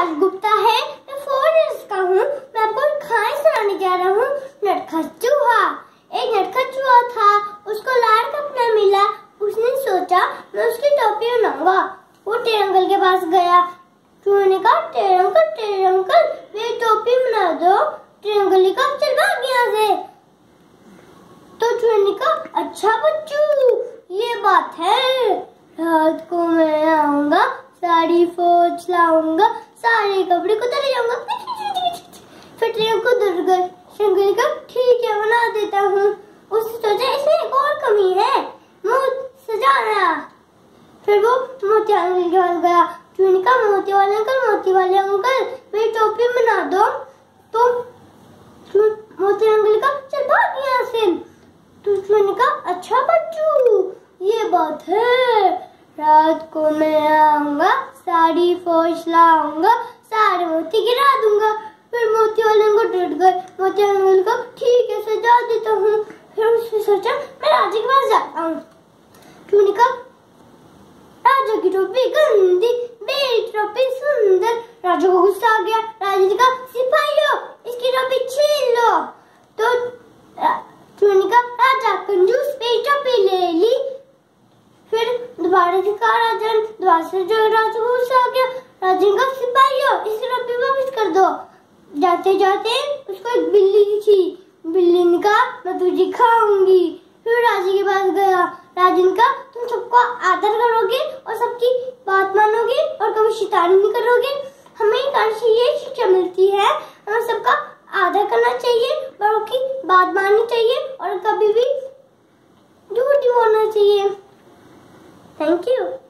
राज गुप्ता है, मैं 4 इयर्स का हूँ। मैं आपको कहानी सुनाने जा रहा हूँ, नटखट चूहा। एक नटखट चूहा था, उसको लाल कपड़ा मिला। उसने सोचा मैं उसकी टोपी बनाऊंगा। वो टेढ़े अंकल के पास गया। चूहे ने कहा, टेढ़े अंकल मेरी टोपी बना दो। टेढ़े अंकल ने कहा, चल भाग यहाँ से। तो चूहे ने कहा, अच्छा बच्चू ये बात है, रात को मैं आऊंगा, सारी फौज लाऊंगा, सारे कपड़े को उतार जाऊंगा। फिर ट्रेन को डर गए। शंकर का ठीक है बना देता हूँ। उसने सोचा इसमें एक और कमी है, मुंह सजाना। फिर वो मोती अंकल के पास गया। चूहे का मोती वाले अंकल मेरी टोपी बना दो। तो मोती अंकल का चल भाग यहाँ से। तो चूहे का अच्छा बच्चू ये बात है, रात को मैं आऊंगा, सारी फौज लाऊंगा, सारे मोती गिरा दूंगा। फिर मोती वाले अंकल डर गए। मोती अंकल को ठीक है सजा देता हूँ। फिर उसने सोचा मैं राजा के पास जाता हूँ। चूहे का राजा की टोपी गंदी, मेरी टोपी सुंदर। राजा को गुस्सा आ गया। राजा ने कहा, सिपाहियों इसकी टोपी छीन लो। तो चूहे का राजा कंजूस मेरी टोपी ले ली। फिर दोबारा से कहा राजा ने, दोबारा से जो राजा को गुस्सा आ गया। राजा का सिपाहियों इसकी टोपी वापस कर दो। जाते जाते उसको एक बिल्ली दिखी। बिल्ली ने कहा, मैं तुझे खाऊंगी। फिर राजा के पास गया। राजा ने कहा, तुम सबको आदर करोगे और सबकी बात मानोगे और कभी शैतानी नहीं करोगे। हमें कहानी से ये शिक्षा मिलती है, हमें सबका आदर करना चाहिए, बड़ों की बात माननी चाहिए और कभी भी झूठ नहीं बोलना चाहिए। Thank you.